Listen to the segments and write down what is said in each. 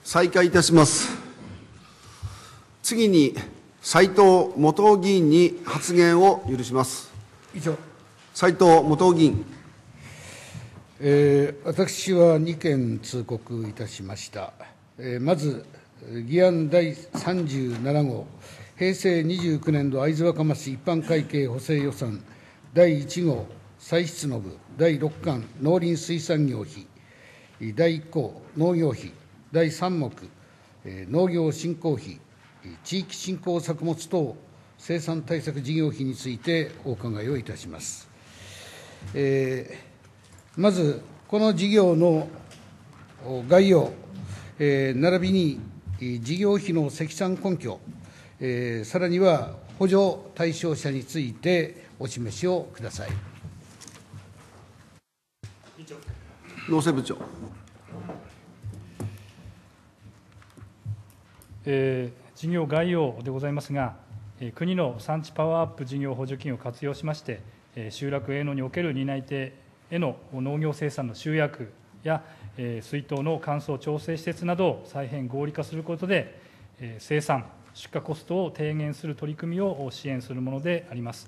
再開いたします。次に、斉藤元夫議員に発言を許します。 以上。 斉藤元夫議員。 私は2件通告いたしました。まず、議案第37号、平成29年度会津若松一般会計補正予算第1号、歳出の部第6巻農林水産業費、第1項農業費、第3目農業振興費、地域振興作物等生産対策事業費についてお伺いをいたします。まず、この事業の概要、並びに事業費の積算根拠、さらには補助対象者についてお示しをください。 農政部長。 事業概要でございますが、国の産地パワーアップ事業補助金を活用しまして、集落営農における担い手への農業生産の集約や、水稲の乾燥調整施設などを再編合理化することで、生産、出荷コストを低減する取り組みを支援するものであります。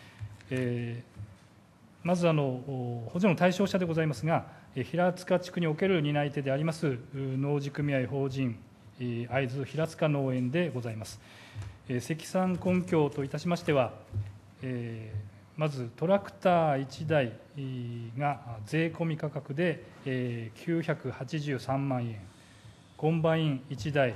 まず補助の対象者でございますが、平塚地区における担い手であります農事組合法人会津平塚農園でございます。積算根拠といたしましては、まずトラクター1台が税込み価格で983万円、コンバイン1台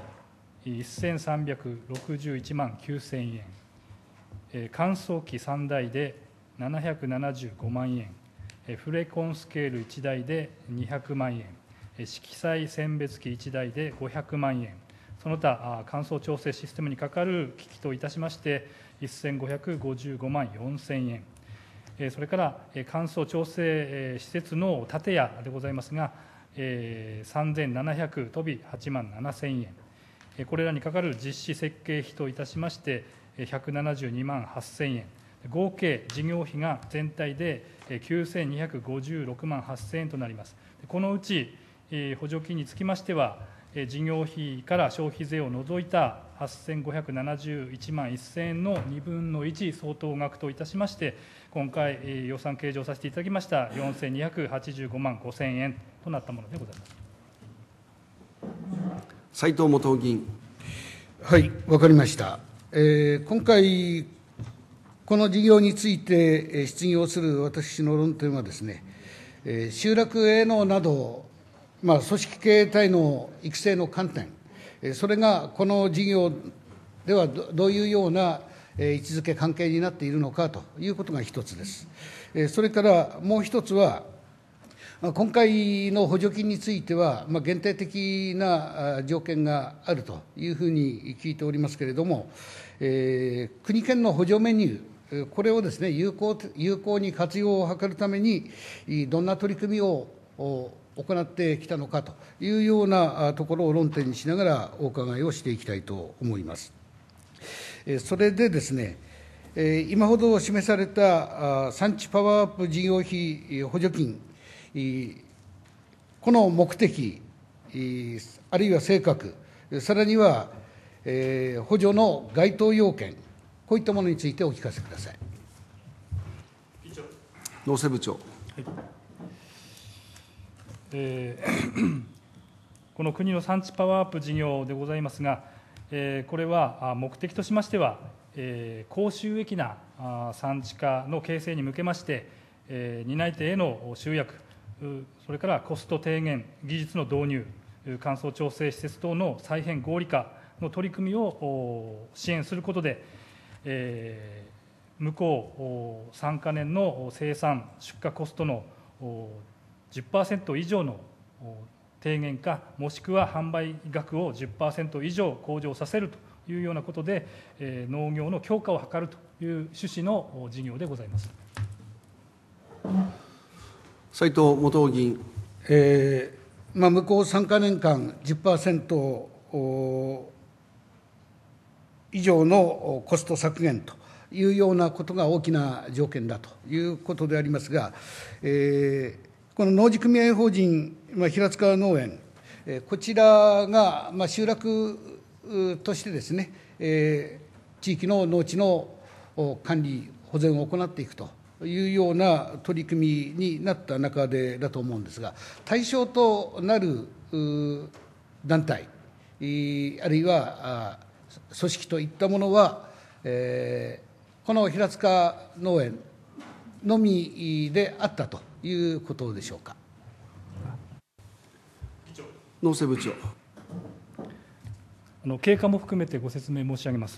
1361万9000円、乾燥機3台で775万円、フレコンスケール1台で200万円、色彩選別機1台で500万円、その他乾燥調整システムにかかる機器といたしまして1555万4000円、それから乾燥調整施設の建屋でございますが、3700飛び8万7000円、これらにかかる実施設計費といたしまして172万8000円、合計事業費が全体で9256万8000円となります。このうち補助金につきましては、事業費から消費税を除いた8571万1000円の2分の1相当額といたしまして、今回予算計上させていただきました4285万5000円となったものでございます。 斉藤元夫議員。 はい、わかりました。今回、この事業について質疑をする私の論点はですね、集落営農など、組織経営体の育成の観点、それがこの事業ではどういうような位置づけ、関係になっているのかということが一つです。それからもう一つは、今回の補助金については、限定的な条件があるというふうに聞いておりますけれども、国県の補助メニュー、これをですね、有効に活用を図るために、どんな取り組みを行ってきたのかというようなところを論点にしながらお伺いをしていきたいと思います。それでですね、今ほど示された産地パワーアップ事業費補助金、この目的、あるいは性格、さらには補助の該当要件、こういったものについてお聞かせください。 農政部長。 この国の産地パワーアップ事業でございますが、これは目的としましては、高収益な産地化の形成に向けまして、担い手への集約、それからコスト低減、技術の導入、乾燥調整施設等の再編合理化の取り組みを支援することで、向こう3か年の生産、出荷コストの10% 以上の低減か、もしくは販売額を 10% 以上向上させるというようなことで、農業の強化を図るという趣旨の事業でございます。 斉藤元夫議員。 向こう3か年間 10% 以上のコスト削減というようなことが大きな条件だということでありますが、この農事組合法人平塚農園、 こちらが、集落としてですね、地域の農地の管理、保全を行っていくというような取り組みになった中でだと思うんですが、対象となる団体、あるいは組織といったものは、この平塚農園のみであったということでしょうか。 農政部長。 経過も含めてご説明申し上げます。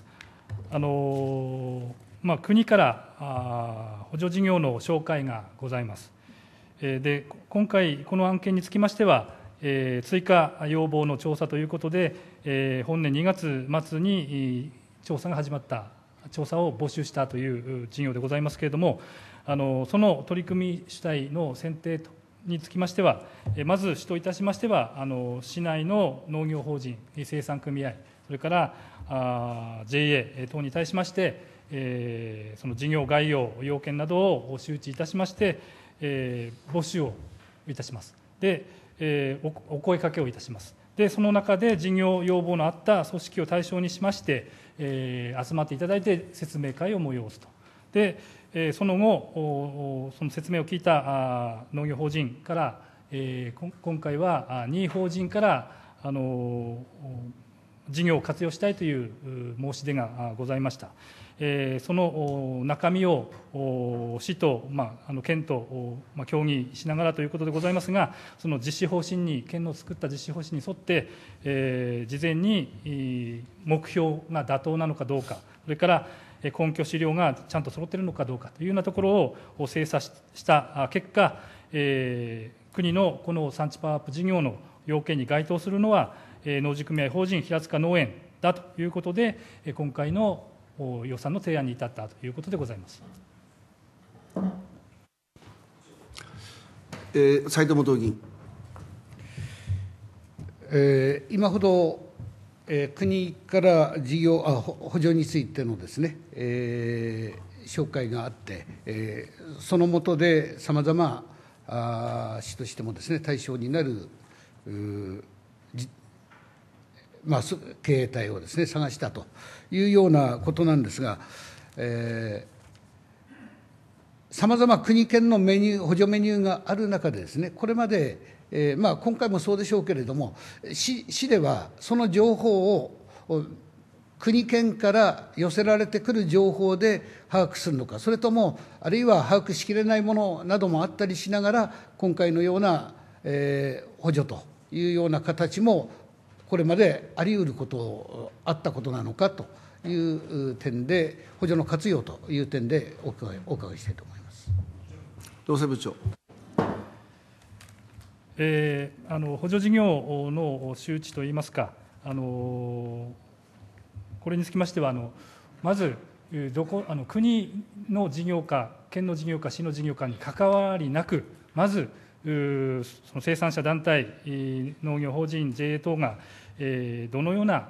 国から補助事業の紹介がございます。で、今回、この案件につきましては、追加要望の調査ということで、本年2月末に調査が始まった、調査を募集したという事業でございますけれども、その取り組み主体の選定につきましては、まず主といたしましては、市内の農業法人、生産組合、それから JA 等に対しまして、その事業概要、要件などを周知いたしまして、募集をいたします。で、お声かけをいたします。で、その中で事業要望のあった組織を対象にしまして、集まっていただいて説明会を催すと。で、その後、その説明を聞いた農業法人から、今回は任意法人から事業を活用したいという申し出がございました。その中身を市と、県と協議しながらということでございますが、その実施方針に、県の作った実施方針に沿って、事前に目標が妥当なのかどうか、それから根拠資料がちゃんと揃っているのかどうかというようなところを精査した結果、国のこの産地パワーアップ事業の要件に該当するのは、農事組合法人平塚農園だということで、今回の予算の提案に至ったということでございます。 斉藤元議員。 今ほど、国から補助についてのですね、紹介があって、その下でさまざま市としてもですね、対象になる経営体をですね、探したというようなことなんですが、さまざま国県の補助メニューがある中でですね、これまで、今回もそうでしょうけれども、市ではその情報を国県から寄せられてくる情報で把握するのか、それともあるいは把握しきれないものなどもあったりしながら、今回のような、補助というような形もこれまであり得ることあったことなのかという点で、補助の活用という点でお伺いしたいと思います。 農政部長。 補助事業の周知といいますか、これにつきましては、まず国の事業か、県の事業か、市の事業かに関わりなく、まずその生産者団体、農業法人、JA 等が、どのような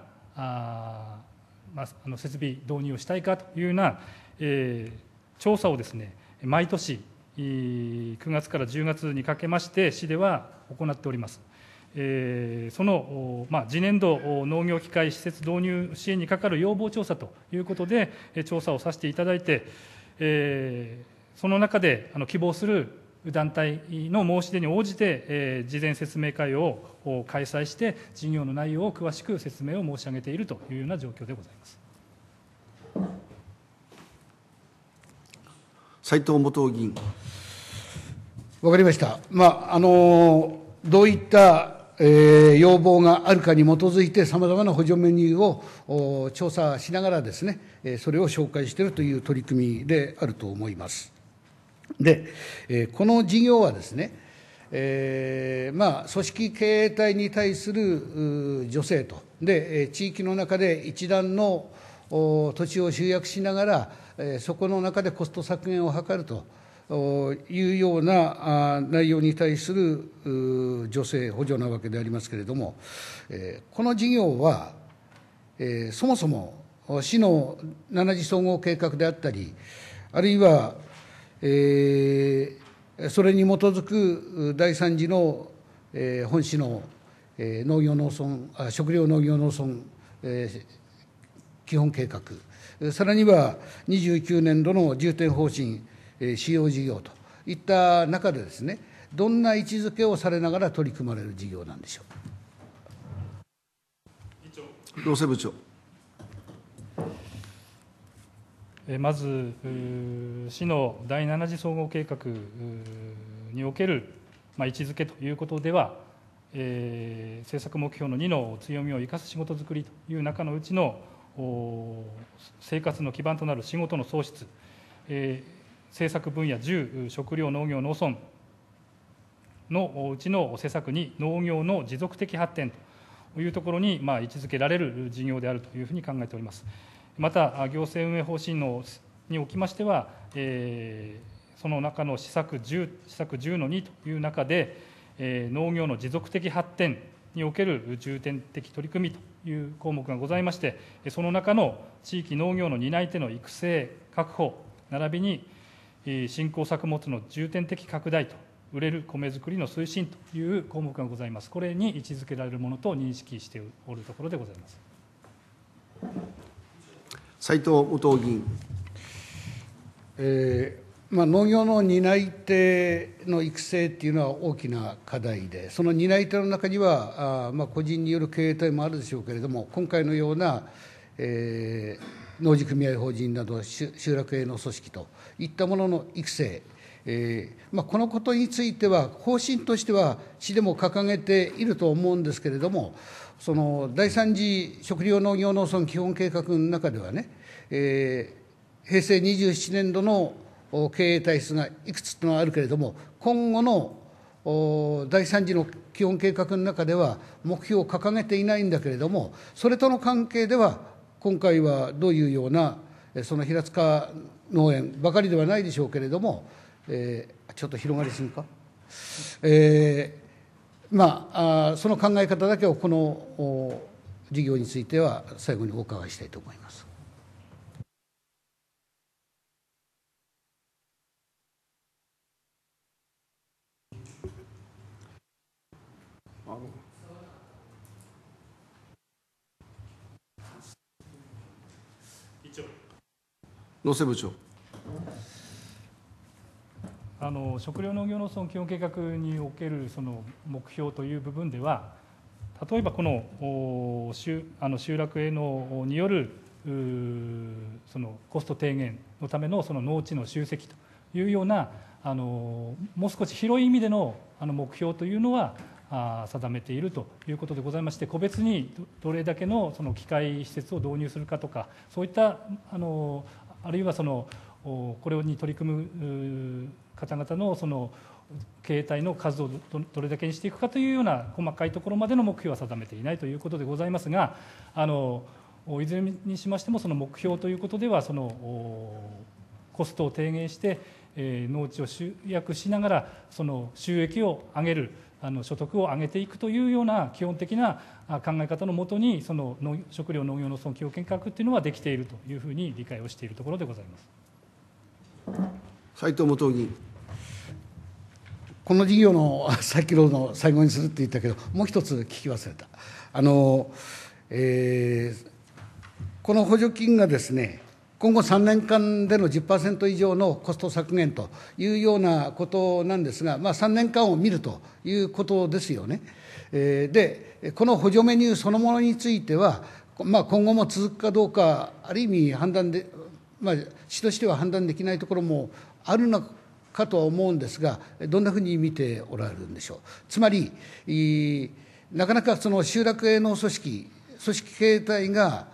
設備導入をしたいかというような、調査をですね、毎年9月から10月にかけまして市では行っております。その、次年度農業機械施設導入支援にかかる要望調査ということで調査をさせていただいて、その中で希望する団体の申し出に応じて、事前説明会を開催して事業の内容を詳しく説明を申し上げているというような状況でございます。 斉藤元議員。 わかりました。どういった要望があるかに基づいて、さまざまな補助メニューを調査しながらですね、それを紹介しているという取り組みであると思います。で、この事業はですね、組織経営体に対する助成と、で、地域の中で一段の土地を集約しながら、そこの中でコスト削減を図るというような内容に対する助成、補助なわけでありますけれども、この事業は、そもそも市の7次総合計画であったり、あるいは、それに基づく第3次の本市の農業農村食料農業農村、基本計画、さらには29年度の重点方針、主要事業といった中でですね、どんな位置づけをされながら取り組まれる事業なんでしょう。 農政部長。 まず、市の第7次総合計画における位置づけということでは、政策目標の2の強みを生かす仕事づくりという中のうちの生活の基盤となる仕事の創出、政策分野10、食料農業農村のうちの施策に農業の持続的発展というところに位置づけられる事業であるというふうに考えております。また、行政運営方針におきましては、その中の施策10の2という中で、農業の持続的発展における重点的取り組みという項目がございまして、その中の地域農業の担い手の育成、確保、並びに新興作物の重点的拡大と、売れる米作りの推進という項目がございます。これに位置づけられるものと認識しておるところでございます。 斉藤元議員。 農業の担い手の育成っていうのは大きな課題で、その担い手の中には個人による経営体もあるでしょうけれども、今回のような、農事組合法人など集落営農組織といったものの育成、このことについては方針としては市でも掲げていると思うんですけれども、その第3次食料農業農村基本計画の中ではね、平成27年度の経営体質がいくつというのはあるけれども、今後の第3次の基本計画の中では目標を掲げていないんだけれども、それとの関係では今回はどういうような、その平塚農園ばかりではないでしょうけれども、ちょっと広がりすぎか、その考え方だけをこの事業については最後にお伺いしたいと思います。 農政部長。 食料農業農村基本計画におけるその目標という部分では、例えばこの集落営農によるそのコスト低減のためのその農地の集積というようなもう少し広い意味での目標というのは定めているということでございまして、個別にどれだけのその機械施設を導入するかとか、そういったあるいはそのこれに取り組む方々のその経営体の数をどれだけにしていくかというような細かいところまでの目標は定めていないということでございますが、いずれにしましてもその目標ということでは、そのコストを低減して農地を集約しながらその収益を上げる、所得を上げていくというような基本的な考え方のもとに、その食料農業農村基本計画というのはできているというふうに理解をしているところでございます。 斉藤元議員。 この事業の先ほどの最後にするって言ったけど、もう一つ聞き忘れた。この補助金がですね、今後3年間での 10% 以上のコスト削減というようなことなんですが、3年間を見るということですよね。で、この補助メニューそのものについては、今後も続くかどうか、ある意味判断で、市としては判断できないところもあるのかとは思うんですが、どんなふうに見ておられるんでしょう。つまり、なかなかその集落営農組織経営体が、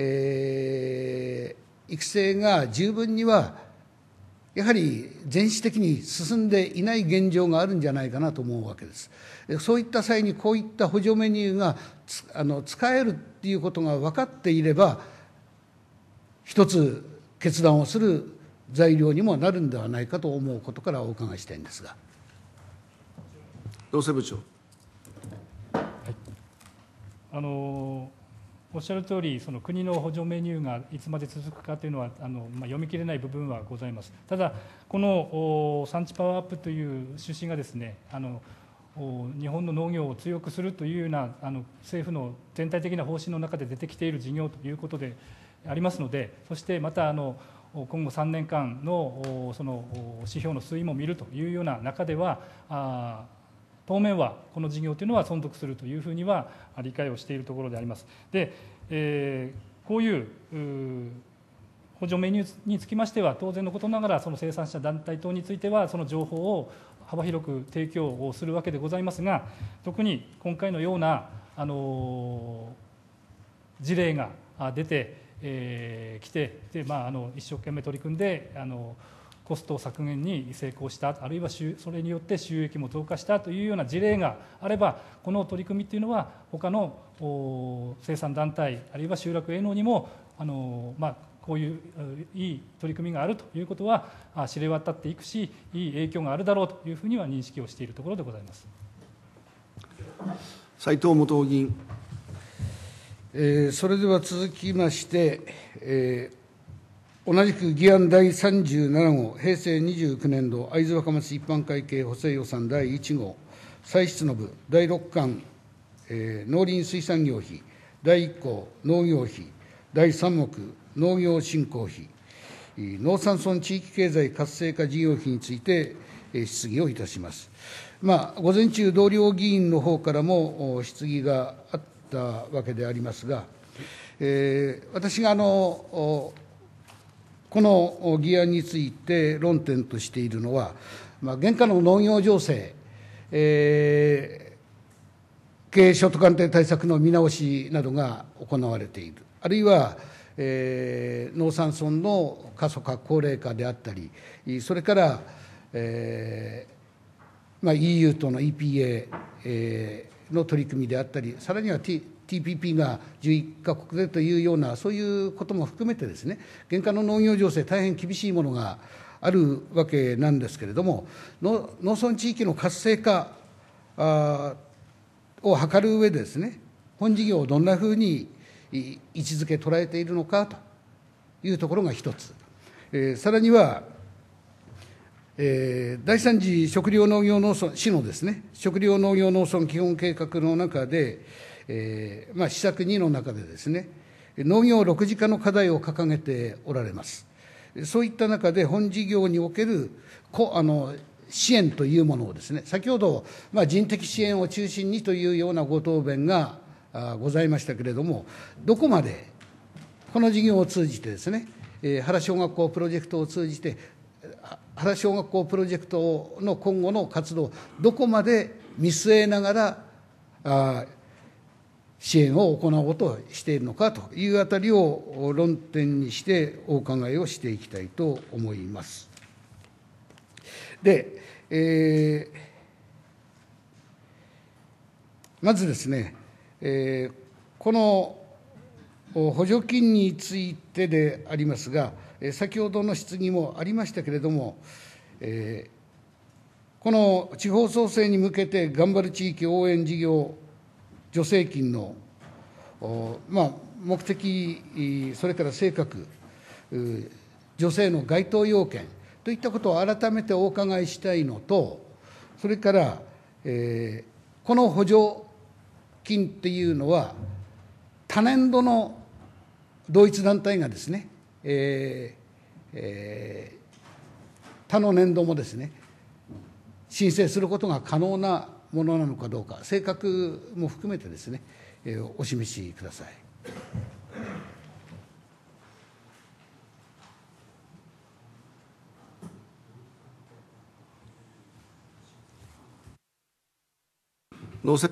育成が十分にはやはり全市的に進んでいない現状があるんじゃないかなと思うわけです。そういった際にこういった補助メニューが使えるっていうことが分かっていれば、一つ決断をする材料にもなるんではないかと思うことからお伺いしたいんですが。 農政部長。 おっしゃる通り、その国の補助メニューがいつまで続くかというのは読み切れない部分はございます。ただ、この産地パワーアップという趣旨がですね、 日本の農業を強くするというような政府の全体的な方針の中で出てきている事業ということでありますので、そしてまた今後3年間のその指標の推移も見るというような中では、当面はこの事業というのは存続するというふうには理解をしているところであります。で、こういう補助メニューにつきましては、当然のことながら、その生産者団体等については、その情報を幅広く提供をするわけでございますが、特に今回のような事例が出てきて、で一生懸命取り組んでコスト削減に成功した、あるいはそれによって収益も増加したというような事例があれば、この取り組みというのは、他の生産団体、あるいは集落営農にもこういういい取り組みがあるということは知れ渡っていくし、いい影響があるだろうというふうには認識をしているところでございます。 斉藤元議員。 それでは続きまして、同じく議案第37号、平成29年度会津若松一般会計補正予算第1号、歳出の部第6巻、農林水産業費、第1項農業費、第3目農業振興費、農山村地域経済活性化事業費について質疑をいたします。午前中、同僚議員の方からも質疑があったわけでありますが、私がこの議案について論点としているのは、現下の農業情勢、経営所得安定対策の見直しなどが行われている、あるいは農山村の過疎化、高齢化であったり、それから、EU との EPA の取り組みであったり、さらには、TPP が11カ国でというような、そういうことも含めてですね、現下の農業情勢、大変厳しいものがあるわけなんですけれども、農村地域の活性化を図る上でですね、本事業をどんなふうに位置づけ捉えているのかというところが一つ、さらには、第三次食料農業農村市のですね、食料農業農村基本計画の中で、施策2の中でですね、農業6次化の課題を掲げておられます。そういった中で本事業における支援というものをですね、先ほど人的支援を中心にというようなご答弁がございましたけれども、どこまでこの事業を通じてですね、原小学校プロジェクトを通じて、原小学校プロジェクトの今後の活動をどこまで見据えながら支援を行おうとしているのかというあたりを論点にしてお伺いをしていきたいと思います。で、まずですね、この補助金についてでありますが、先ほどの質疑もありましたけれども、この地方創生に向けて頑張る地域応援事業助成金の、目的、それから性格、助成の該当要件といったことを改めてお伺いしたいのと、それから、この補助金っていうのは、他年度の同一団体がですね、他の年度もですね、申請することが可能なものなのかどうか、性格も含めてですね、お示しください。 農政、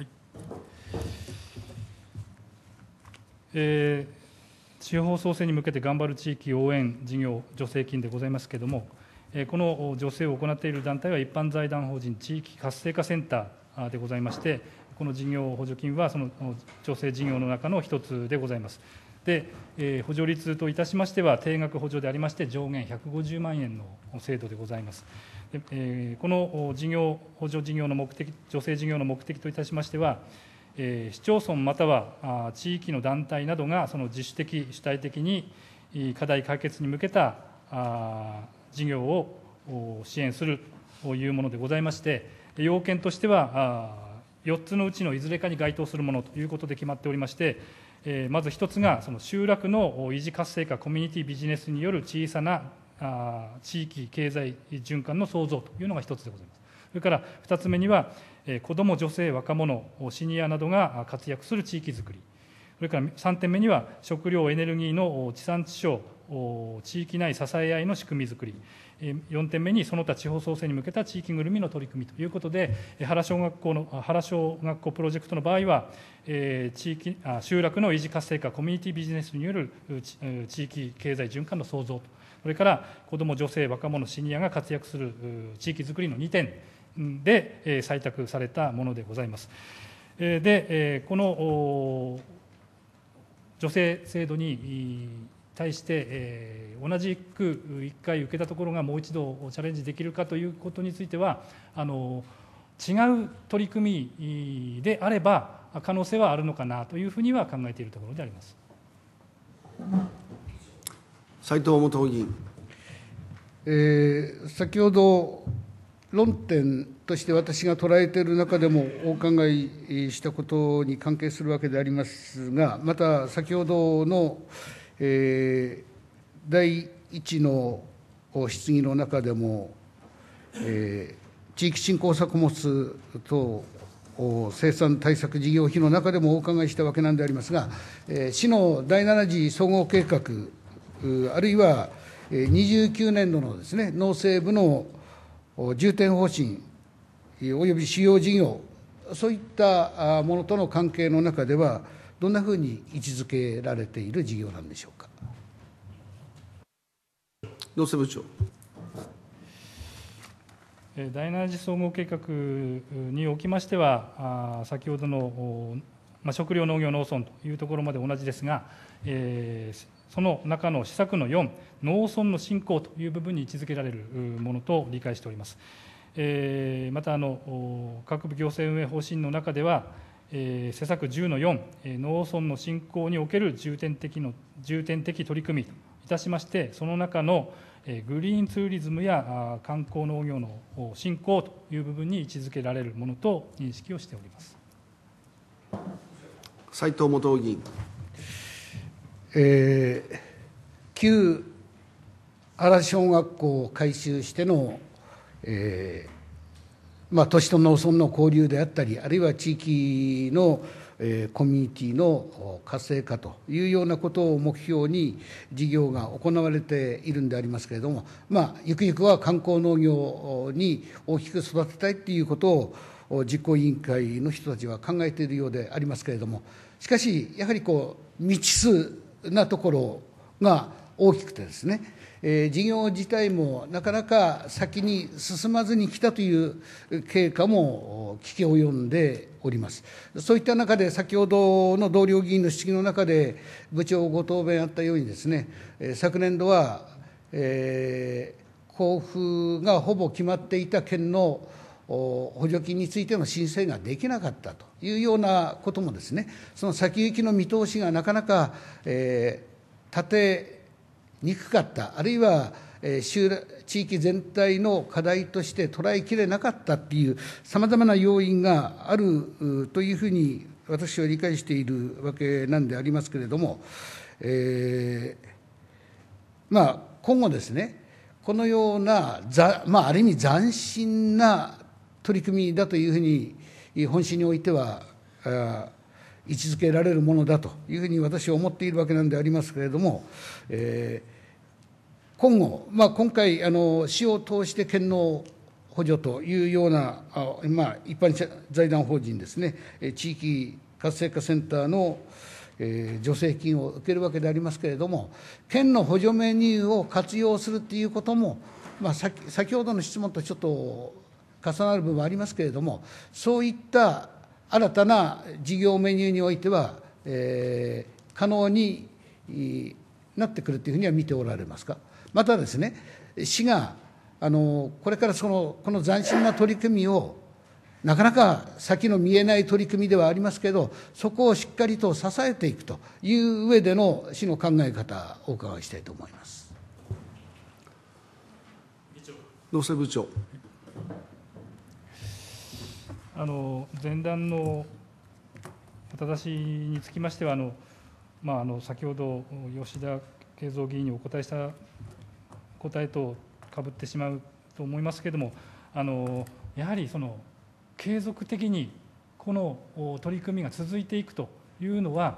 地方創生に向けて頑張る地域応援事業助成金でございますけれども、この助成を行っている団体は一般財団法人地域活性化センターでございまして、この事業補助金はその助成事業の中の一つでございます。で、補助率といたしましては、定額補助でありまして、上限150万円の制度でございます。で、この事業補助事業の目的、助成事業の目的といたしましては、市町村または地域の団体などがその自主的、主体的に課題解決に向けた事業を支援するというものでございまして、 要件としては4つのうちのいずれかに該当するものということで決まっておりまして、まず1つが、その集落の維持活性化、コミュニティビジネスによる小さな地域経済循環の創造というのが1つでございます。それから2つ目には、子ども、女性、若者、シニアなどが活躍する地域づくり、それから3点目には、食料、エネルギーの地産地消、地域内支え合いの仕組みづくり、4点目にその他地方創生に向けた地域ぐるみの取り組みということで、原小学校プロジェクトの場合は、集落の維持活性化、コミュニティビジネスによる地域経済循環の創造と、それから子ども、女性、若者、シニアが活躍する地域づくりの2点で採択されたものでございます。で、この助成制度に対して、同じく1回受けたところがもう一度チャレンジできるかということについては、違う取り組みであれば、可能性はあるのかなというふうには考えているところであります。 斉藤元議員。 先ほど、論点として私が捉えている中でもお伺いしたことに関係するわけでありますが、また先ほどの、第1の質疑の中でも、地域振興作物等生産対策事業費の中でもお伺いしたわけなんでありますが、市の第7次総合計画、あるいは29年度のですね、農政部の重点方針および主要事業、そういったものとの関係の中では、どんなふうに位置づけられている事業なんでしょうか。 農政部長。 第7次総合計画におきましては、先ほどの食料、農業、農村というところまで同じですが、その中の施策の4、農村の振興という部分に位置づけられるものと理解しております。また各部行政運営方針の中では、施策10の4、農村の振興における重点的取り組みといたしまして、その中のグリーンツーリズムや観光農業の振興という部分に位置づけられるものと認識をしております。 斉藤元議員。 旧原小学校を改修しての、都市と農村の交流であったり、あるいは地域の、コミュニティの活性化というようなことを目標に事業が行われているんでありますけれども、ゆくゆくは観光農業に大きく育てたいということを実行委員会の人たちは考えているようでありますけれども、しかしやはり未知数なところが大きくてですね、事業自体もなかなか先に進まずに来たという経過も聞き及んでおります。そういった中で、先ほどの同僚議員の質疑の中で部長ご答弁あったようにですね、昨年度は、交付がほぼ決まっていた県の補助金についての申請ができなかったというようなこともですね、その先行きの見通しがなかなか、立てにくかった、あるいは地域全体の課題として捉えきれなかったというさまざまな要因があるというふうに私は理解しているわけなんでありますけれども、今後ですね、このようなある意味斬新な取り組みだというふうに本心においては位置づけられるものだというふうに私は思っているわけなんでありますけれども、今後、今回市を通して県の補助というような一般財団法人ですね、地域活性化センターの助成金を受けるわけでありますけれども、県の補助メニューを活用するということも、先ほどの質問とちょっと重なる部分はありますけれども、そういった新たな事業メニューにおいては、可能になってくるというふうには見ておられますか。またですね、市がこれからこの斬新な取り組みを、なかなか先の見えない取り組みではありますけれど、そこをしっかりと支えていくという上での市の考え方をお伺いしたいと思います。 農政部長。 前段のお正しにつきましては、先ほど吉田慶三議員にお答えした答えとかぶってしまうと思いますけれども、やはり継続的にこの取り組みが続いていくというのは、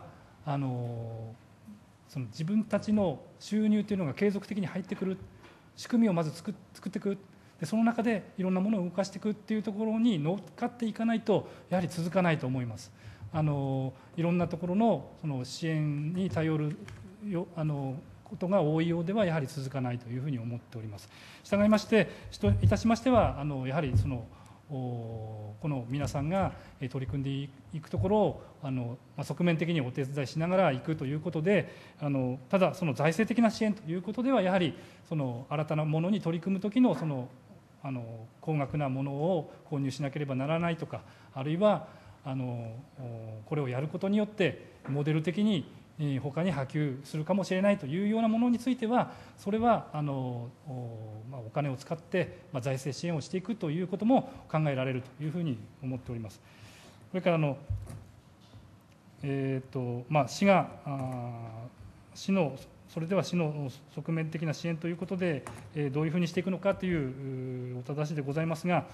自分たちの収入というのが継続的に入ってくる仕組みをまず作っていく、でその中でいろんなものを動かしていくっていうところに乗っかっていかないと、やはり続かないと思います。いろんなところの支援に頼ることが多いようでは、やはり続かないというふうに思っております。したがいまして、いたしましては、やはりこの皆さんが取り組んでいくところを側面的にお手伝いしながらいくということで、ただ財政的な支援ということでは、やはり新たなものに取り組む時の高額なものを購入しなければならないとか、あるいはこれをやることによってモデル的に他に波及するかもしれないというようなものについては、それはお金を使って財政支援をしていくということも考えられるというふうに思っております。それからそれでは市の側面的な支援ということで、どういうふうにしていくのかというお正しでございますが、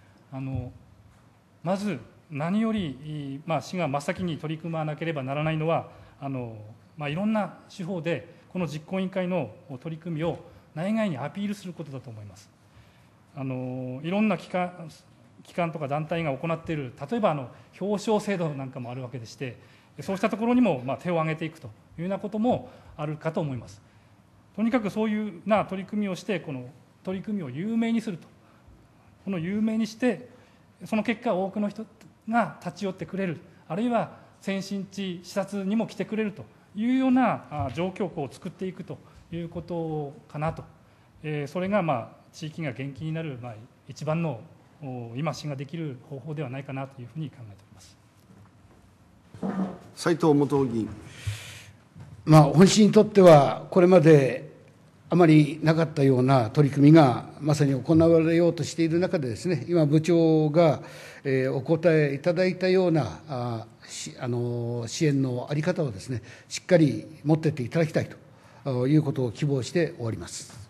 まず何より、市が真っ先に取り組まなければならないのは、いろんな手法でこの実行委員会の取り組みを内外にアピールすることだと思います。いろんな機関とか団体が行っている、例えば表彰制度なんかもあるわけでして、そうしたところにも手を挙げていくというようなこともあるかと思います。とにかくそういうな取り組みをして、この取り組みを有名にすると、この有名にして、その結果多くの人が立ち寄ってくれる、あるいは先進地視察にも来てくれるというような状況を作っていくということかなと、それが地域が元気になる一番の今市ができる方法ではないかなというふうに考えております。 斉藤元議員。 本市にとってはこれまであまりなかったような取り組みがまさに行われようとしている中でですね、今部長がお答えいただいたような支援の在り方をですね、しっかり持っていっていただきたいということを希望して終わります。